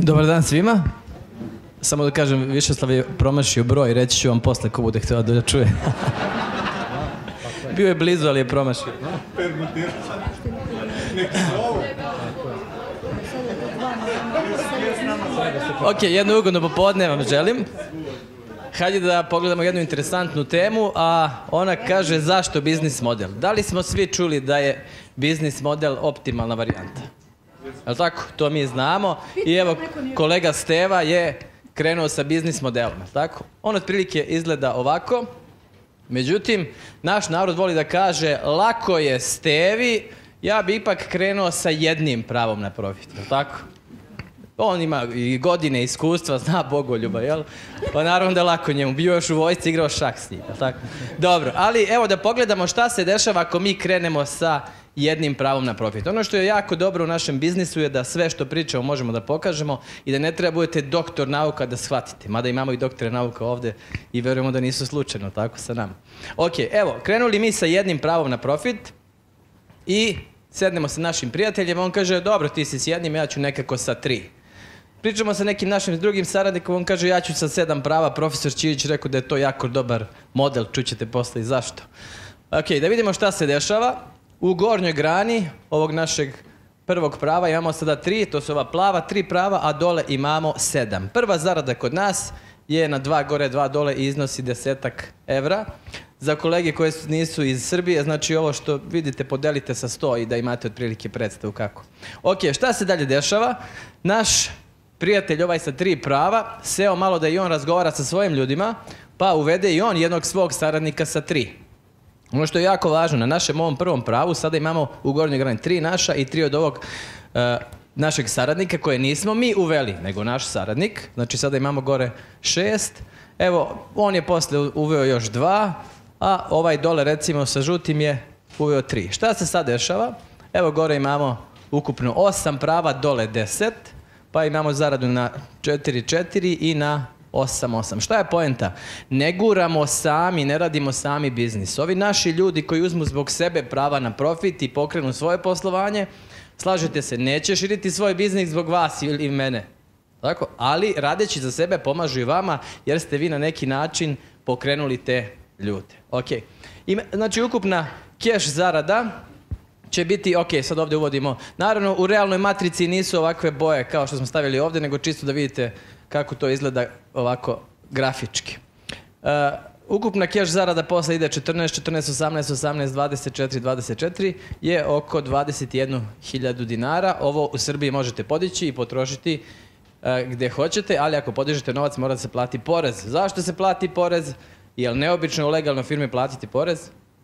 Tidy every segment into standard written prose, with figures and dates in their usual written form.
Dobar dan svima. Samo da kažem, Višeslav je promašio broj, reći ću vam posle ko bude htio da čuje. Bio je blizu, ali je promašio. Ok, jedno ugodno popodne vam želim. Hajde da pogledamo jednu interesantnu temu, a ona kaže zašto biznis model. Da li smo svi čuli da je biznis model optimalna varijanta? Je li tako? To mi znamo. I evo, kolega Steva je krenuo sa biznis modelom. Je li tako? On otprilike izgleda ovako. Međutim, naš narod voli da kaže lako je Stevi, ja bi ipak krenuo sa jednim pravom na profit. Je li tako? On ima i godine iskustva, zna bogoljuba, jel? Pa naravno da je lako njemu. Bio još u vojsci, igrao šah s njim, jel tako? Dobro, ali evo da pogledamo šta se dešava ako mi krenemo sa jednim pravom na profit. Ono što je jako dobro u našem biznisu je da sve što pričamo možemo da pokažemo i da ne treba budete doktor nauka da shvatite. Mada imamo i doktore nauka ovde i verujemo da nisu slučajno tako sa nama. Ok, evo, krenuli mi sa jednim pravom na profit i sednemo sa našim prijateljem. On kaže, dobro, ti si s jednim, ja ću nekako sa 3. Pričamo sa nekim našim drugim saradnikom, on kaže ja ću sa 7 prava, profesor Ćirić rekao da je to jako dobar model, čućete posle i zašto. Ok, da vidimo šta se dešava. U gornjoj grani ovog našeg prvog prava imamo sada 3, to su ova plava 3 prava, a dole imamo 7. Prva zarada kod nas je na 2 gore, 2 dole i iznosi 10 evra. Za kolege koje nisu iz Srbije, znači ovo što vidite podelite sa 100 i da imate otprilike predstavu kako. Ok, šta se dalje dešava? Naš prijatelj ovaj sa 3 prava seo malo da i on razgovara sa svojim ljudima, pa uvede i on jednog svog saradnika sa 3. Ono što je jako važno, na našem ovom prvom pravu sada imamo u gornjoj grani 3 naša i 3 od ovog našeg saradnika koje nismo mi uveli, nego naš saradnik. Znači sada imamo gore 6. Evo, on je posle uveo još 2, a ovaj dole recimo sa žutim je uveo 3. Šta se sad dešava? Evo gore imamo ukupno 8 prava, dole 10. Pa imamo zaradu na 4-4 i na 8-8. Šta je poenta? Ne guramo sami, ne radimo sami biznis. Ovi naši ljudi koji uzmu zbog sebe prava na profit i pokrenu svoje poslovanje, slažete se, neće širiti svoj biznis zbog vas ili mene. Tako? Ali radeći za sebe pomažu i vama jer ste vi na neki način pokrenuli te ljude. Ok. Znači ukupna keš zarada će biti, ok, sad ovdje uvodimo, naravno u realnoj matrici nisu ovakve boje kao što smo stavili ovdje, nego čisto da vidite kako to izgleda ovako grafički. Ukupna keš zarada posle ide 14, 14, 18, 18, 24, 24 je oko 21.000 dinara. Ovo u Srbiji možete podići i potrošiti gde hoćete, ali ako podižete novac mora da se plati porez. Zašto se plati porez? Je li neobično u legalnoj firmi platiti porez?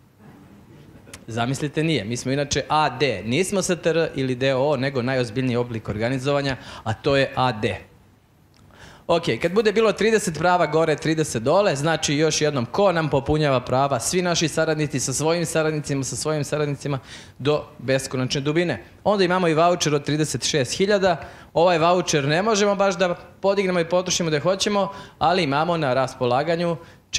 Zamislite nije, mi smo inače AD, nismo STR ili DOO, nego najozbiljniji oblik organizovanja, a to je AD. Ok, kad bude bilo 30 prava gore, 30 dole, znači još jednom, ko nam popunjava prava? Svi naši saradnici sa svojim saradnicima do beskonačne dubine. Onda imamo i vaučer od 36.000, ovaj vaučer ne možemo baš da podignemo i potrošimo da hoćemo, ali imamo na raspolaganju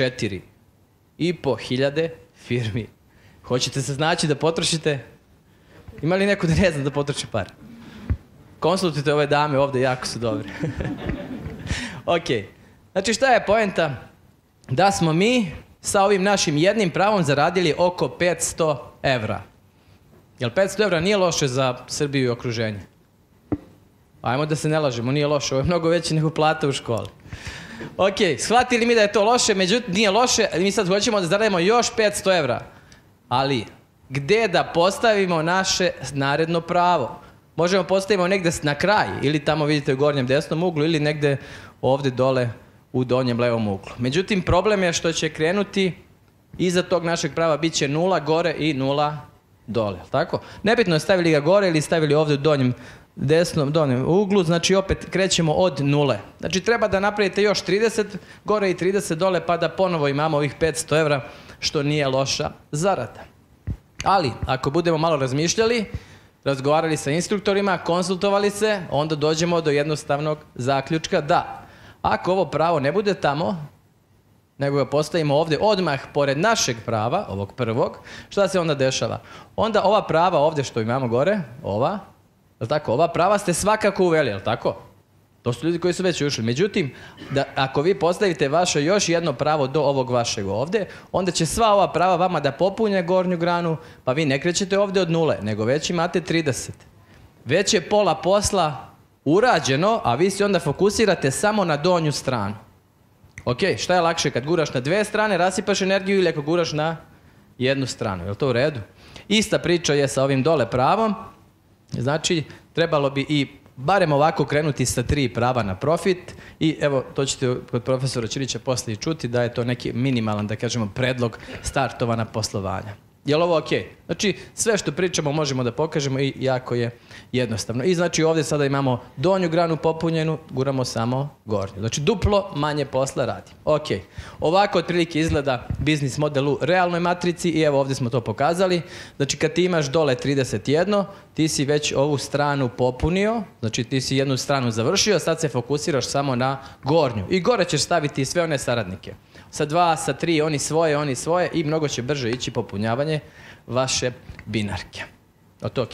4.500 firmi. Hoćete se znači da potrošite? Ima li neko da ne zna da potroši par? Konsultujte ove dame ovde, jako su dobre. Ok, znači šta je poenta? Da smo mi sa ovim našim jednim pravom zaradili oko 500 evra. Jel 500 evra nije loše za Srbiju i okruženje? Ajmo da se ne lažemo, nije loše, ovo je mnogo veće nego plata u školi. Ok, shvatili mi da je to loše, međutim nije loše, mi sad hoćemo da zaradimo još 500 evra. Ali, gde da postavimo naše naredno pravo? Možemo postavimo negde na kraj, ili tamo vidite u gornjem desnom uglu, ili negde ovde dole u donjem levom uglu. Međutim, problem je što će krenuti iza tog našeg prava, bit će 0 gore i 0 dole, tako? Nebitno je stavili ga gore ili stavili ovde u donjem desnom donjem uglu, znači opet krećemo od 0. Znači treba da napravite još 30 gore i 30 dole pa da ponovo imamo ovih 500 evra, što nije loša zarada. Ali, ako budemo malo razmišljali, razgovarali sa instruktorima, konsultovali se, onda dođemo do jednostavnog zaključka da ako ovo pravo ne bude tamo, nego ga postavimo ovde odmah pored našeg prava, ovog prvog, šta se onda dešava? Onda ova prava ovde što imamo gore, ova, je li tako? Ova prava ste svakako uveli, je li tako? To su ljudi koji su već ušli. Međutim, ako vi postavite vaše još jedno pravo do ovog vašeg ovdje, onda će sva ova prava vama da popunje gornju granu, pa vi ne krećete ovdje od 0, nego već imate 30. Već je pola posla urađeno, a vi se onda fokusirate samo na donju stranu. Ok, šta je lakše kad guraš na dve strane, rasipaš energiju ili ako guraš na jednu stranu, je li to u redu? Ista priča je sa ovim dole pravom, znači trebalo bi i barem ovako krenuti sa 3 prava na profit i evo, to ćete kod profesora Ćirića poslije i čuti da je to neki minimalan, da kažemo, predlog startovana poslovanja. Je li ovo ok? Znači, sve što pričamo možemo da pokažemo i jako je jednostavno. I znači ovdje sada imamo donju granu popunjenu, guramo samo gornju. Znači, duplo manje posla radi. Ok. Ovako otprilike izgleda biznis model u realnoj matrici i evo ovdje smo to pokazali. Znači, kad ti imaš dole 31, ti si već ovu stranu popunio, znači ti si jednu stranu završio, sad se fokusiraš samo na gornju. I gore ćeš staviti sve one saradnike. Sa 2, sa 3, oni svoje i mnogo će brže ići popunjavanje vaše binarke. Je to ok?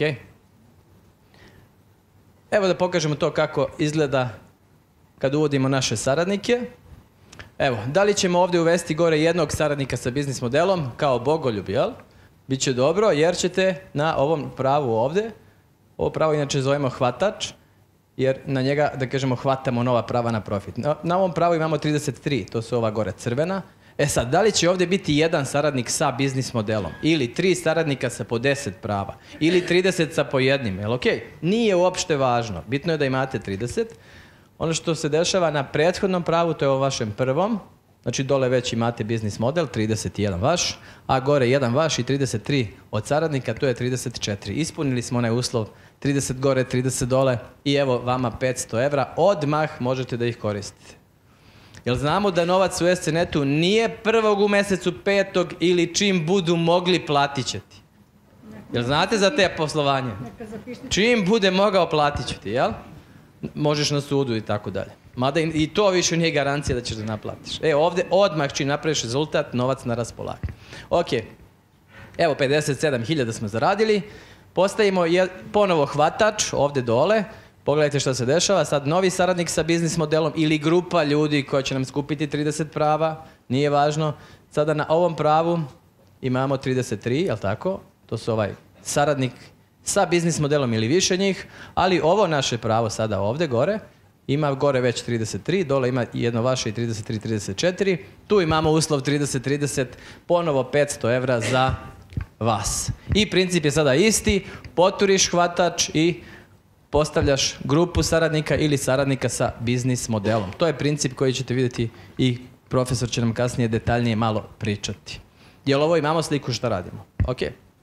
Evo da pokažemo to kako izgleda kad uvodimo naše saradnike. Evo, da li ćemo ovdje uvesti gore jednog saradnika sa biznis modelom kao bogoljub, jel? Biće dobro jer ćete na ovom pravu ovdje, ovo pravo inače zovemo hvatač, jer na njega, da kažemo, hvatamo nova prava na profit. Na ovom pravu imamo 33, to su ova gore crvena. E sad, da li će ovdje biti jedan saradnik sa biznis modelom? Ili 3 saradnika sa po 10 prava? Ili 30 sa po jednim? Jel ok? Nije uopšte važno. Bitno je da imate 30. Ono što se dešava na prethodnom pravu, to je o vašem prvom. Znači dole već imate biznis model, 31 vaš, a gore jedan vaš i 33 od saradnika, to je 34. Ispunili smo onaj uslov 30 gore, 30 dole i evo vama 500 evra, odmah možete da ih koristite. Jel znamo da novac u SC-Netu nije prvog u mjesecu, 5. ili čim budu mogli platit će ti? Jel znate za te poslovanje? Čim bude mogao platit će ti, jel? Možeš na sudu i tako dalje. Mada i to više nije garancija da ćeš da naplatiš. Ovdje odmah čim napraviš rezultat, novac na raspolaganju. Ok, evo 57.000 smo zaradili. Postavimo ponovo hvatač ovdje dole. Pogledajte što se dešava. Sad novi saradnik sa biznis modelom ili grupa ljudi koja će nam skupiti 30 prava. Nije važno. Sada na ovom pravu imamo 33, jel tako? To su ovaj saradnik sa biznis modelom ili više njih. Ali ovo naše pravo sada ovdje gore ima gore već 33, dole ima jedno vaše i 33, 34. Tu imamo uslov 30, ponovo 500 evra za vas. I princip je sada isti, poturiš hvatač i postavljaš grupu saradnika ili saradnika sa biznis modelom. To je princip koji ćete vidjeti i profesor će nam kasnije detaljnije malo pričati. Jel ovo imamo sliku šta radimo? Ok.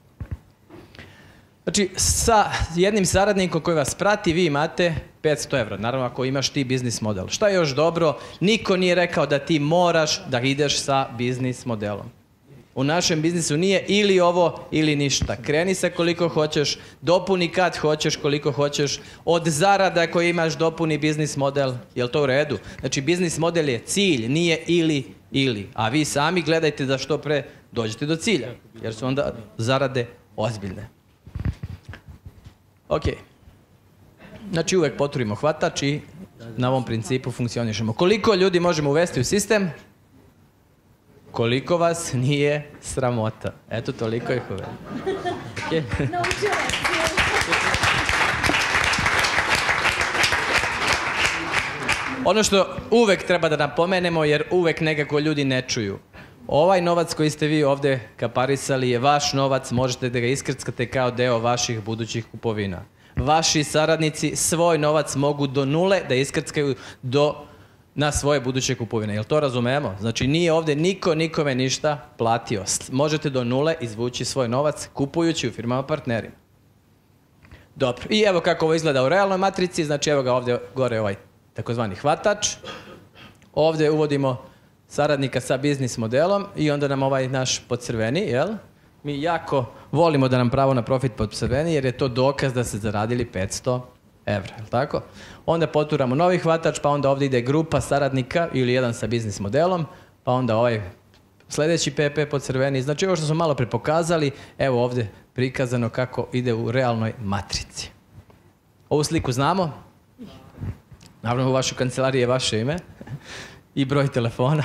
Znači, sa jednim saradnikom koji vas prati, vi imate 500 evra. Naravno, ako imaš ti biznis model. Šta je još dobro? Niko nije rekao da ti moraš da ideš sa biznis modelom. U našem biznisu nije ili ovo ili ništa. Kreni se koliko hoćeš, dopuni kad hoćeš, koliko hoćeš. Od zarada koje imaš dopuni biznis model. Je li to u redu? Znači, biznis model je cilj, nije ili. A vi sami gledajte da što pre dođete do cilja. Jer su onda zarade ozbiljne. Ok. Znači uvek poturimo hvatač i na ovom principu funkcionišemo. Koliko ljudi možemo uvesti u sistem? Koliko vas nije sramota. Eto, toliko ih uveli. Okay. Ono što uvek treba da napomenemo, jer uvek nekako ljudi ne čuju. Ovaj novac koji ste vi ovdje kaparisali je vaš novac, možete da ga iskrckate kao deo vaših budućih kupovina. Vaši saradnici svoj novac mogu do 0 da iskrckaju na svoje buduće kupovine. Jel to razumemo? Znači nije ovdje niko nikome ništa platio. Možete do 0 izvući svoj novac kupujući u firmama partnerima. Dobro. I evo kako ovo izgleda u realnoj matrici. Znači evo ga ovdje gore ovaj takozvani hvatač. Ovdje uvodimo saradnika sa biznis modelom i onda nam ovaj naš podcrveni, jel? Mi jako volimo da nam pravo na profit podcrveni jer je to dokaz da ste zaradili 500 evra, jel tako? Onda poturamo novi hvatač, pa onda ovdje ide grupa saradnika ili jedan sa biznis modelom, pa onda ovaj sljedeći PP podcrveni. Znači ovo što smo malo prepokazali, evo ovdje prikazano kako ide u realnoj matrici. Ovu sliku znamo? Naravno, u vašoj kancelariji je vaše ime i broj telefona.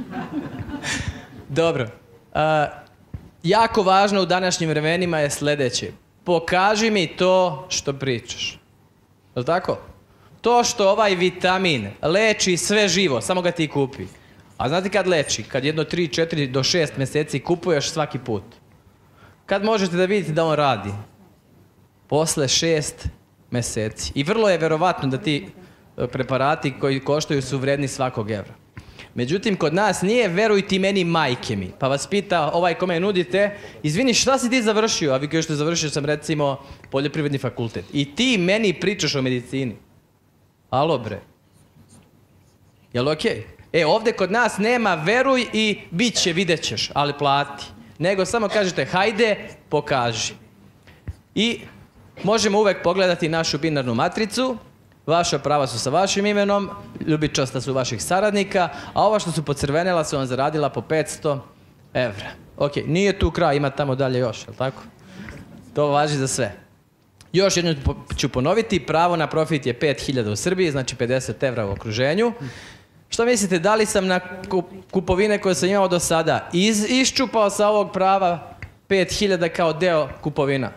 Dobro. Jako važno u današnjim vremenima je sljedeće. Pokaži mi to što pričaš. Je li tako? To što ovaj vitamin leči sve živo, samo ga ti kupi. A znate kad leči? Kad jedno 3, 4 do 6 mjeseci kupuješ svaki put. Kad možete da vidite da on radi? Posle 6 mjeseci. I vrlo je verovatno da ti preparati koji koštaju su vredni svakog evra. Međutim, kod nas nije veruj ti meni majke mi. Pa vas pita ovaj kome nudite, izvini šta si ti završio? A vi kažete završio sam recimo poljoprivredni fakultet. I ti meni pričaš o medicini. Alo bre. Jel okej? Ovdje kod nas nema veruj i bit će, vidjet ćeš, ali plati. Nego samo kažete hajde, pokaži. I možemo uvek pogledati našu binarnu matricu. Vaša prava su sa vašim imenom, ljubičasta su vaših saradnika, a ova što su pocrvenela su vam zaradila po 500 evra. Ok, nije tu kraj, ima tamo dalje još, je li tako? To važi za sve. Još jednom ću ponoviti, pravo na profit je 5000 u Srbiji, znači 50 evra u okruženju. Što mislite, da li sam na kupovine koje sam imao do sada iščupao sa ovog prava 5000 kao deo kupovina?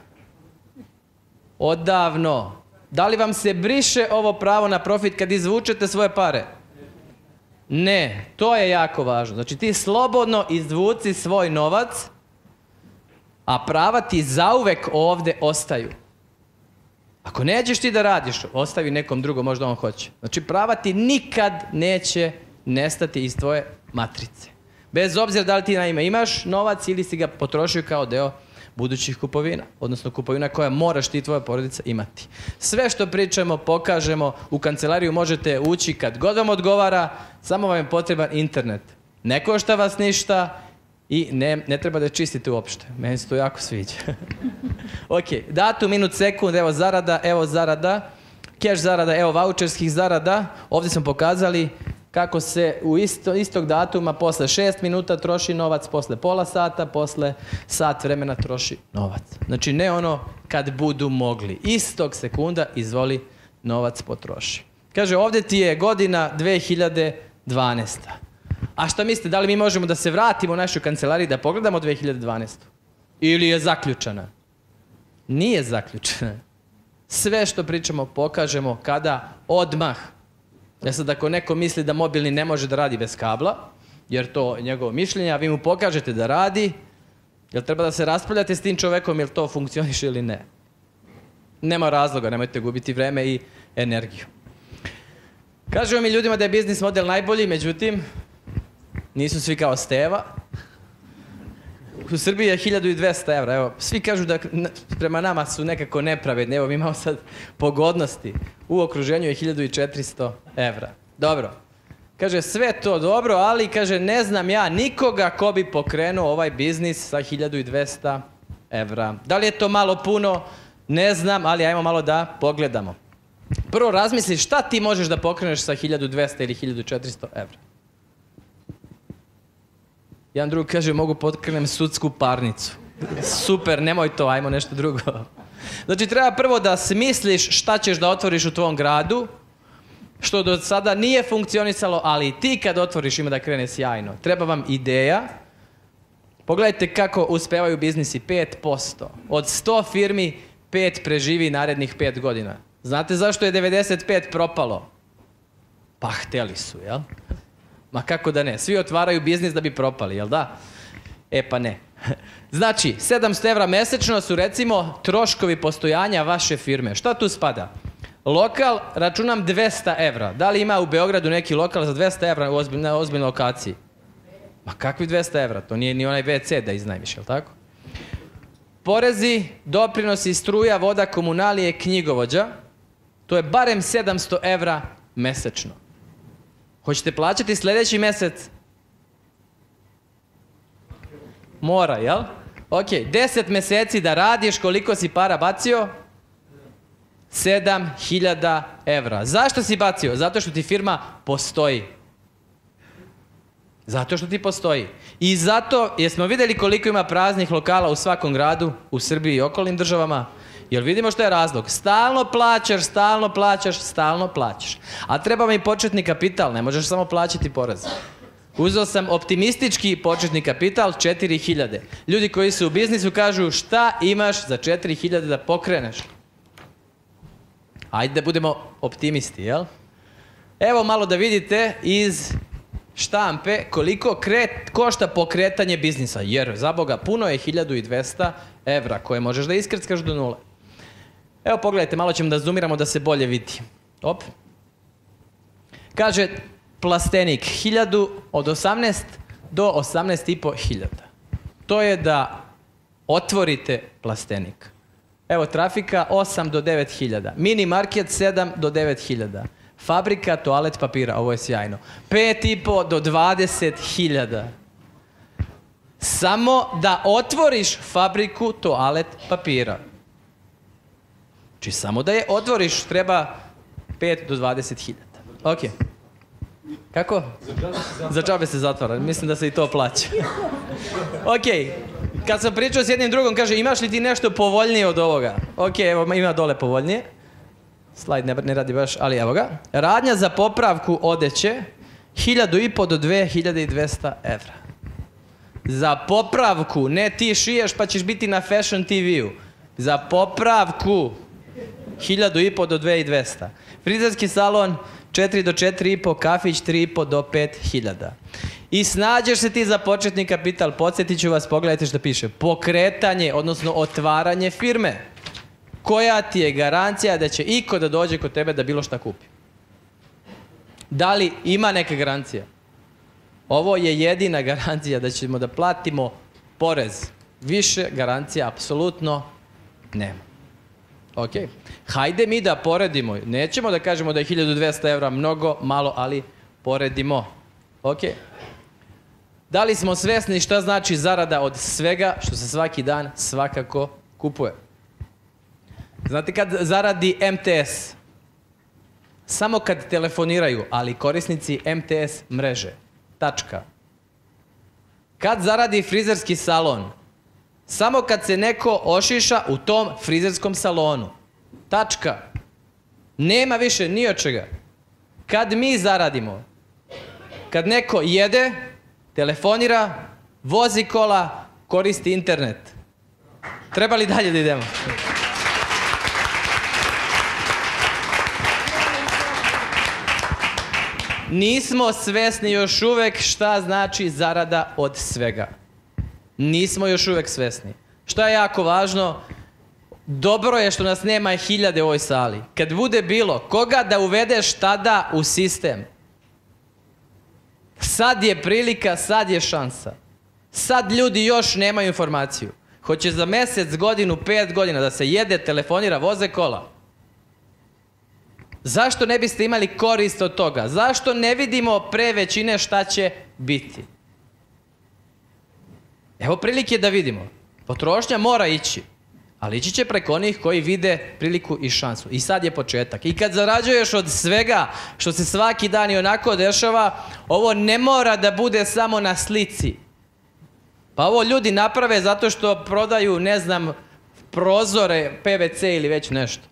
Odavno. Da li vam se briše ovo pravo na profit kad izvučete svoje pare? Ne, to je jako važno. Znači ti slobodno izvuci svoj novac, a prava ti zauvek ovdje ostaju. Ako nećeš ti da radiš, ostavi nekom drugom, možda on hoće. Znači prava ti nikad neće nestati iz tvoje matrice. Bez obzira da li ti naime imaš novac ili si ga potrošio kao deo budućih kupovina, odnosno kupovina koja moraš ti i tvoja porodica imati. Sve što pričamo, pokažemo, u kancelariju možete ući kad god vam odgovara, samo vam je potreban internet. Ne košta vas ništa i ne treba da čistite uopšte. Meni se to jako sviđa. Ok, datum, minut, sekund, evo zarada, keš zarada, evo vaučerskih zarada. Ovdje smo pokazali kako se u istog datuma posle 6 minuta troši novac, posle pola sata, posle sat vremena troši novac. Znači ne ono kad budu mogli. Istog sekunda izvoli novac potroši. Kaže ovdje ti je godina 2012. A šta mislite, da li mi možemo da se vratimo u našoj kancelariji da pogledamo 2012. Ili je zaključana? Nije zaključana. Sve što pričamo pokažemo kada odmah. Sad ako neko misli da mobilni ne može da radi bez kabla, jer to je njegovo mišljenje, a vi mu pokažete da radi, jel treba da se raspravljate s tim čovekom, jel to funkcioniše ili ne? Nema razloga, nemojte gubiti vreme i energiju. Kažemo mi ljudima da je biznis model najbolji, međutim, nisu svi kao Steva. U Srbiji je 1200 evra, evo, svi kažu da prema nama su nekako nepravedni, evo mi imamo sad pogodnosti, u okruženju je 1400 evra. Dobro, kaže sve to dobro, ali kaže ne znam ja nikoga ko bi pokrenuo ovaj biznis sa 1200 evra. Da li je to malo puno? Ne znam, ali ajmo malo da pogledamo. Prvo razmisli šta ti možeš da pokreneš sa 1200 ili 1400 evra. Jedan drug kaže, mogu pokrenem sudsku parnicu. Super, nemoj to, ajmo nešto drugo. Znači, treba prvo da smisliš šta ćeš da otvoriš u tvom gradu, što do sada nije funkcionisalo, ali ti kad otvoriš ima da krene sjajno. Treba vam ideja. Pogledajte kako uspevaju biznisi, 5%. Od 100 firmi, 5 preživi narednih 5 godina. Znate zašto je 95 propalo? Pa hteli su, jel? Ma kako da ne? Svi otvaraju biznis da bi propali, jel da? Pa ne. Znači, 700 evra mesečno su recimo troškovi postojanja vaše firme. Šta tu spada? Lokal, računam 200 evra. Da li ima u Beogradu neki lokal za 200 evra na ozbiljnoj lokaciji? Ma kakvi 200 evra? To nije ni onaj WC da iznajmiš, jel tako? Porezi, doprinosi, struja, voda, komunalije, knjigovođa. To je barem 700 evra mesečno. Hoćete plaćati sljedeći mjesec? Mora, jel? Ok, 10 mjeseci da radiš, koliko si para bacio? 7000 evra. Zašto si bacio? Zato što ti firma postoji. Zato što ti postoji. I zato, jesmo vidjeli koliko ima praznih lokala u svakom gradu, u Srbiji i okolnim državama? Jer vidimo što je razlog. Stalno plaćaš, stalno plaćaš, stalno plaćaš. A treba mi početni kapital, ne možeš samo plaćati porez. Uzeo sam optimistički početni kapital 4.000. Ljudi koji su u biznisu kažu šta imaš za 4.000 da pokreneš. Ajde da budemo optimisti, jel? Evo malo da vidite iz štampe koliko košta pokretanje biznisa. Jer, za Boga, puno je 1.200 evra koje možeš da iskrckaš do nule. Evo pogledajte, malo ćemo da zoomiramo da se bolje vidi. Op. Kaže plastenik 1000 od 18 do 18.500. To je da otvorite plastenik. Evo trafika 8 do 9.000. Mini market 7 do 9.000. Fabrika toalet papira, ovo je sjajno. 5.500 do 20.000. Samo da otvoriš fabriku toalet papira. Znači samo da je otvoriš treba 5 do 20.000. Ok. Kako? Za džabe se zatvara. Mislim da se i to plaća. Ok. Kad sam pričao s jednim drugom, kaže imaš li ti nešto povoljnije od ovoga? Ok, evo ima dole povoljnije. Slajd ne radi baš, ali evo ga. Radnja za popravku odeće 1.500 do 2.200 evra. Za popravku, ne ti šiješ pa ćeš biti na Fashion TV-u. Za popravku 1.500 do 2.200. Frizerski salon 4 do 4.500, kafić 3.500 do 5.000. I snađeš se ti za početni kapital, podsjetit ću vas, pogledajte što piše. Pokretanje, odnosno otvaranje firme. Koja ti je garancija da će iko da dođe kod tebe da bilo šta kupi? Da li ima neka garancija? Ovo je jedina garancija da ćemo da platimo porez. Više garancija apsolutno nema. Ok. Hajde mi da poredimo. Nećemo da kažemo da je 1.200 evra mnogo, malo, ali poredimo. Ok. Da li smo svesni šta znači zarada od svega što se svaki dan svakako kupuje? Znate kad zaradi MTS? Samo kad telefoniraju, ali korisnici MTS mreže. Tačka. Kad zaradi frizerski salon? Samo kad se neko ošiša u tom frizerskom salonu. Tačka. Nema više ni od čega. Kad mi zaradimo? Kad neko jede, telefonira, vozi kola, koristi internet. Treba li dalje da idemo? Nismo svesni još uvek šta znači zarada od svega. Nismo još uvek svesni. Šta je jako važno? Dobro je što nas nema 1000 u ovoj sali. Kad bude bilo koga da uvedeš tada u sistem, sad je prilika, sad je šansa. Sad ljudi još nemaju informaciju. Hoće za mjesec, godinu, 5 godina da se jede, telefonira, voze kola. Zašto ne biste imali korist od toga? Zašto ne vidimo pre većine šta će biti? Evo prilike da vidimo. Potrošnja mora ići. Ali ići će preko onih koji vide priliku i šansu. I sad je početak. I kad zarađuješ od svega što se svaki dan i onako dešava, ovo ne mora da bude samo na slici. Pa ovo ljudi naprave zato što prodaju, ne znam, prozore, PVC ili već nešto.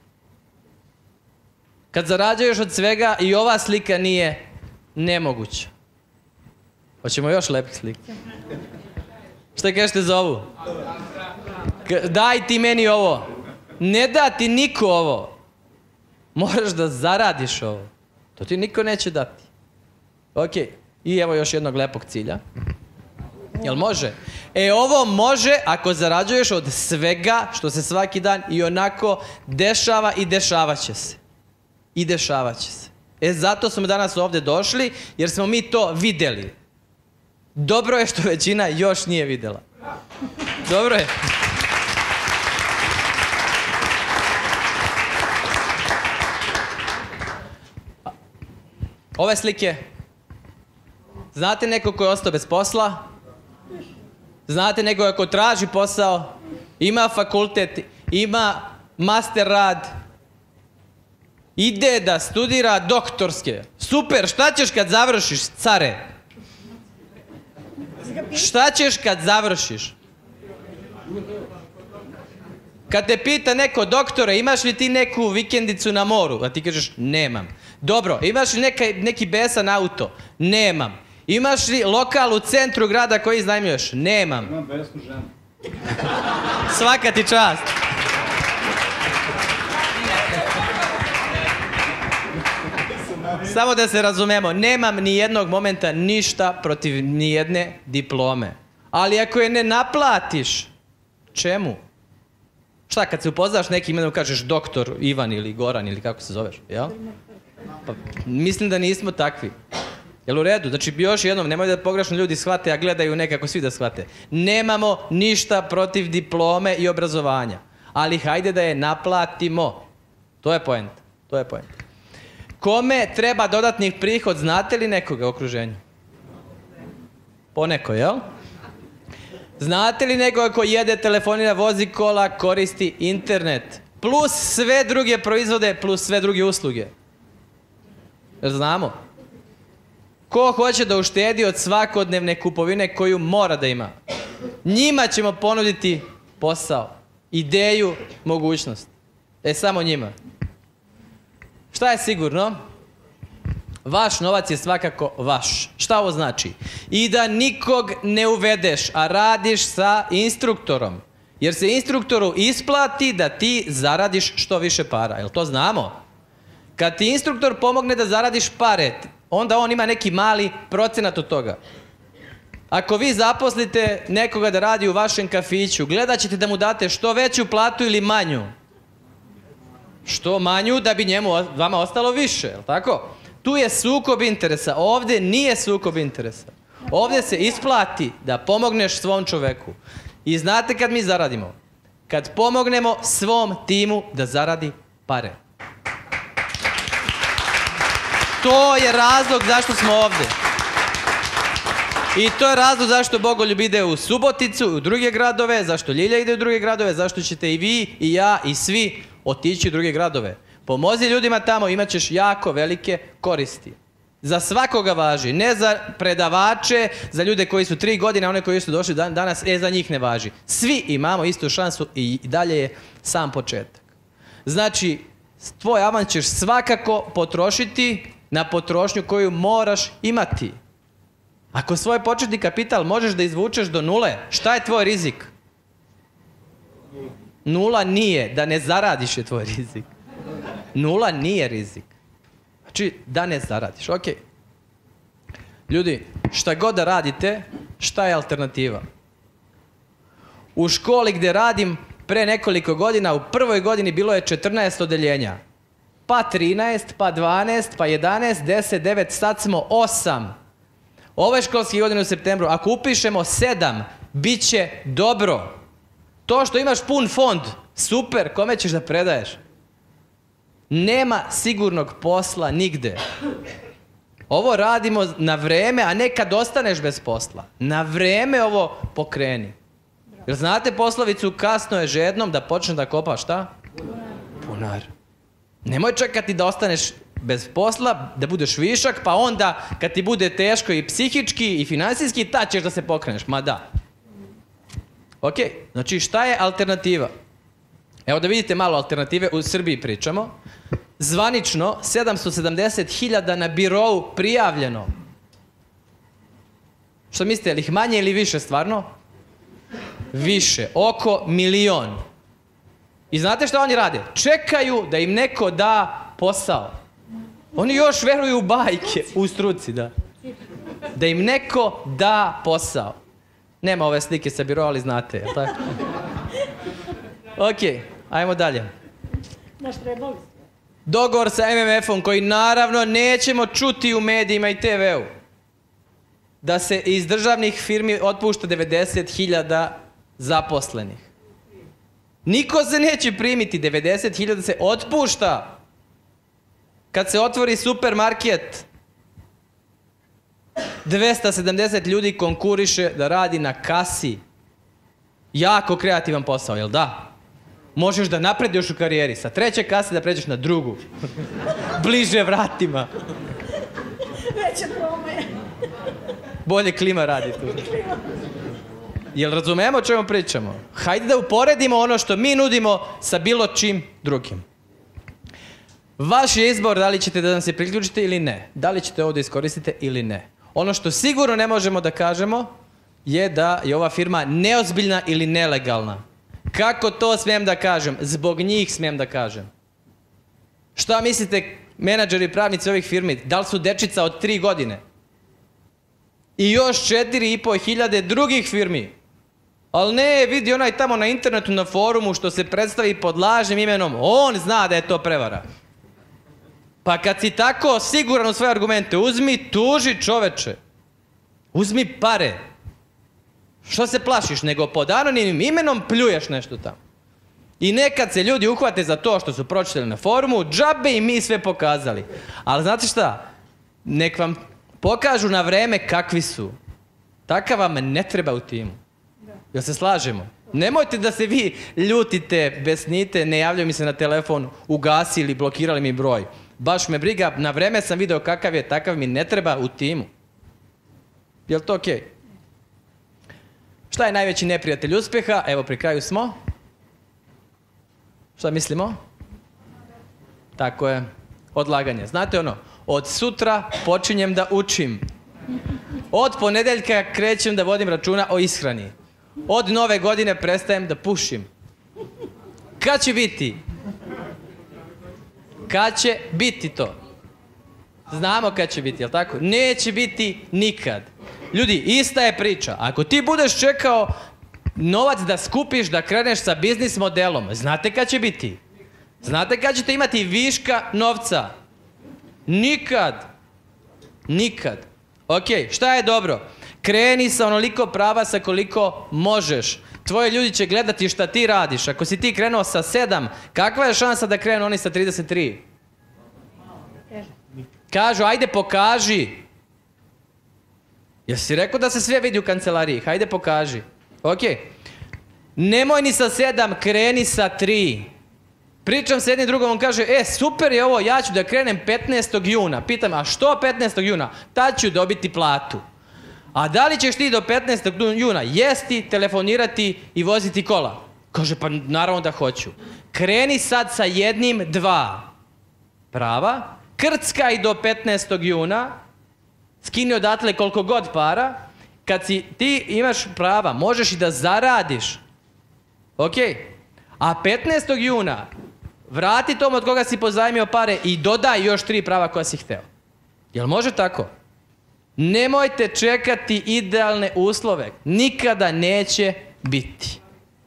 Kad zarađuješ od svega i ova slika nije nemoguća. Hoćemo još lepih slika. Šta kažete za ovu? Daj ti meni ovo. Ne da ti niko ovo. Moraš da zaradiš ovo. To ti niko neće dati. Ok. I evo još jednog lepog cilja. Jel može? E ovo može ako zarađuješ od svega što se svaki dan i onako dešava i dešavat će se. I dešavat će se. E zato smo danas ovdje došli jer smo mi to vidjeli. Dobro je što većina još nije vidjela. Dobro je. Ove slike. Znate neko ko je ostao bez posla? Znate nekoga ko traži posao? Ima fakultet, ima master rad. Ide da studira doktorske. Super, šta ćeš kad završiš, care? Šta ćeš kad završiš? Kad te pita neko, doktore, imaš li ti neku vikendicu na moru? A ti kažeš, nemam. Dobro, imaš li neki besan auto? Nemam. Imaš li lokal u centru grada koji iznajmljuješ? Nemam. Imam besnu ženu. Svaka ti čast. Samo da se razumemo, nemam ni jednog momenta ništa protiv ni jedne diplome. Ali ako je ne naplatiš, čemu? Šta, kad se upoznaš nekim imenom kažeš doktor Ivan ili Goran ili kako se zoveš, jel? Pa, mislim da nismo takvi. Jel u redu? Znači, još jednom, nemoj da pogrešno ljudi shvate, a gledaju nekako svi da shvate. Nemamo ništa protiv diplome i obrazovanja. Ali hajde da je naplatimo. To je poenta. To je poenta. Kome treba dodatnih prihod, znate li nekoga u okruženju? Poneko, jel? Znate li nekoga ko jede, telefonira, vozi kola, koristi internet? Plus sve druge proizvode, plus sve druge usluge. Jer znamo? Ko hoće da uštedi od svakodnevne kupovine koju mora da ima? Njima ćemo ponuditi posao, ideju, mogućnost. Samo njima. Šta je sigurno? Vaš novac je svakako vaš. Šta ovo znači? I da nikog ne uvedeš, a radiš sa instruktorom. Jer se instruktoru isplati da ti zaradiš što više para. Jel to znamo? Kad ti instruktor pomogne da zaradiš pare, onda on ima neki mali procenat od toga. Ako vi zaposlite nekoga da radi u vašem kafiću, gledat ćete da mu date što veću platu ili manju. Što manju da bi vama ostalo više, je li tako? Tu je sukob interesa, ovdje nije sukob interesa. Ovdje se isplati da pomogneš svom čoveku. I znate kad mi zaradimo? Kad pomognemo svom timu da zaradi pare. To je razlog zašto smo ovdje. I to je razlog zašto Bogoljub ide u Suboticu, u druge gradove, zašto Ljilja ide u druge gradove, zašto ćete i vi, i ja, i svi otići u druge gradove. Pomozi ljudima tamo, imat ćeš jako velike koristi. Za svakoga važi, ne za predavače, za ljude koji su 3 godine, one koji su došli danas, za njih ne važi. Svi imamo istu šansu i dalje je sam početak. Znači, tvoj avans ćeš svakako potrošiti na potrošnju koju moraš imati. Ako svoj početni kapital možeš da izvučeš do 0, šta je tvoj rizik? 0 nije, da ne zaradiš je tvoj rizik. 0 nije rizik. Znači, da ne zaradiš, ok. Ljudi, šta god da radite, šta je alternativa? U školi gdje radim, pre nekoliko godina, u prvoj godini bilo je 14 odeljenja. Pa 13, pa 12, pa 11, 10, 9, sad smo 8. Ove školske godine u septembru, ako upišemo 7, bit će dobro. To što imaš pun fond, super, kome ćeš da predaješ? Nema sigurnog posla nigde. Ovo radimo na vreme, a ne kad ostaneš bez posla. Na vreme ovo pokreni. Jer znate poslovicu kasno je žednom da počne da kopa šta? Bunar. Nemoj čekati da ostaneš bez posla, da budeš višak, pa onda kad ti bude teško i psihički i finansijski, tad ćeš da se pokreneš. Ma da. Ok, znači šta je alternativa? Evo da vidite malo alternative, u Srbiji pričamo. Zvanično 770.000 na birou prijavljeno. Što mislite, je li ih manje ili više stvarno? Više, oko 1.000.000. I znate šta oni rade? Čekaju da im neko da posao. Oni još veruju u bajke, u struci, da. Da im neko da posao. Nema ove slike sa biroa, ali znate, jel tako? Ok, ajmo dalje. Dogovor sa MMF-om koji naravno nećemo čuti u medijima i TV-u. Da se iz državnih firmi otpušta 90.000 zaposlenih. Niko se neće primiti, 90.000 se otpušta. Kad se otvori supermarket, 270 ljudi konkuriše da radi na kasi. Jako kreativan posao, jel da? Možeš da napreduješ u karijeri, sa 3. kase da pređeš na 2. Bliže vratima. Veće promaje. Bolje klima radi tu. Jel razumemo o čemu pričamo? Hajde da uporedimo ono što mi nudimo sa bilo čim drugim. Vaš je izbor da li ćete da nam se priključite ili ne. Da li ćete ovo da iskoristite ili ne. Ono što sigurno ne možemo da kažemo je da je ova firma neozbiljna ili nelegalna. Kako to smijem da kažem? Zbog njih smijem da kažem. Šta mislite, menadžeri i pravnici ovih firmi, da li su dečica od 3 godine? I još 4.500 drugih firmi. Ali ne, vidi onaj tamo na internetu, na forumu što se predstavi pod lažnim imenom, on zna da je to prevara. Pa kad si tako siguran u svoje argumente, uzmi, tuži čoveče. Uzmi pare. Što se plašiš, nego pod anonimnim imenom pljuješ nešto tamo. I nekad se ljudi uhvate za to što su pročitali na forumu, džabe i mi sve pokazali. Ali znate šta? Nek vam pokažu na vreme kakvi su. Takav vam ne treba u timu. Jel se slažemo? Nemojte da se vi ljutite, besnite, ne javljaju mi se na telefon, ugasili, blokirali mi broj. Baš me briga, na vreme sam video kakav je, takav mi ne treba u timu. Jel to okej? Šta je najveći neprijatelj uspjeha? Evo, pri kraju smo. Šta mislimo? Tako je. Odlaganje. Znate ono, od sutra počinjem da učim. Od ponedeljka krećem da vodim računa o ishrani. Od nove godine prestajem da pušim. Kad će biti? Kad će biti to? Znamo kad će biti, jel tako? Neće biti nikad. Ljudi, ista je priča. Ako ti budeš čekao novac da skupiš, da kreneš sa biznis modelom, znate kad će biti? Znate kad ćete imati viška novca? Nikad. Nikad. Ok, šta je dobro? Kreni sa onoliko prava sa koliko možeš. Tvoji ljudi će gledati šta ti radiš. Ako si ti krenuo sa 7, kakva je šansa da krenu oni sa 33? Kažu, ajde pokaži. Jesi rekao da se sve vidi u kancelariji? Hajde pokaži. Ok. Nemoj ni sa 7, kreni sa 3. Pričam sa jednim drugom, on kaže, super je ovo, ja ću da krenem 15. juna. Pitam, a što 15. juna? Tad ću dobiti platu. A da li ćeš ti do 15. juna jesti, telefonirati i voziti kola? Kaže, pa naravno da hoću. Kreni sad sa 1, 2 prava, krckaj do 15. juna, skini odatle koliko god para, kad ti imaš prava, možeš i da zaradiš. Ok? A 15. juna vrati tom od koga si pozajmio pare i dodaj još 3 prava koja si hteo. Jel može tako? Nemojte čekati idealne uslove. Nikada neće biti.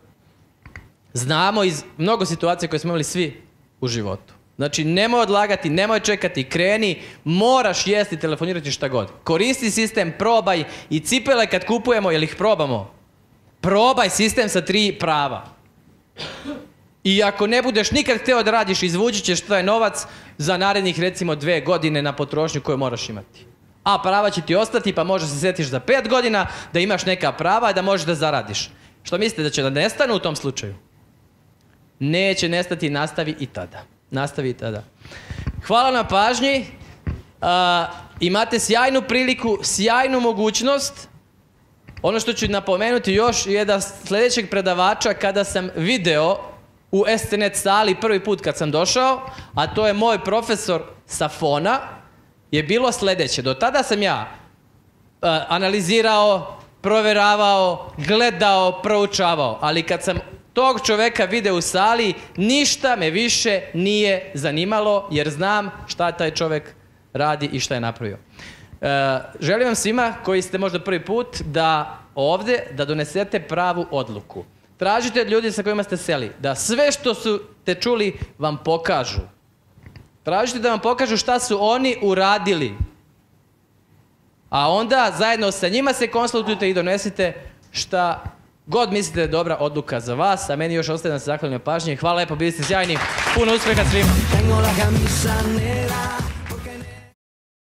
Znamo iz mnogo situacija koje smo imali svi u životu. Znači, nemoj odlagati, nemoj čekati, kreni, moraš jesti, telefonirati šta god. Koristi sistem, probaj i cipele kad kupujemo, jel ih probamo? Probaj sistem sa 3 prava. I ako ne budeš nikad hteo da radiš, izvući ćeš taj novac za narednih recimo 2 godine na potrošnju koju moraš imati. A prava će ti ostati, pa možda se sjetiš za 5 godina da imaš neka prava i da možeš da zaradiš. Što mislite, da će da nestanu u tom slučaju? Neće nestati, nastavi i tada. Nastavi i tada. Hvala na pažnji. Imate sjajnu priliku, sjajnu mogućnost. Ono što ću napomenuti još je da sljedećeg predavača kada sam video u STNet sali prvi put kad sam došao, a to je moj profesor sa Fona, je bilo sljedeće. Do tada sam ja analizirao, proveravao, gledao, proučavao, ali kad sam tog čoveka video u sali, ništa me više nije zanimalo, jer znam šta taj čovek radi i šta je napravio. Želim vam svima koji ste možda prvi put da ovdje da donesete pravu odluku. Tražite od ljudi sa kojima ste seli da sve što su te čuli vam pokažu. Tražite da vam pokažu šta su oni uradili. A onda zajedno sa njima se konsultujte i donesite šta god mislite da je dobra odluka za vas. A meni još ostaje da se zahvalim na pažnji. Hvala lepo, bili ste sjajni. Puno uspjeha svima.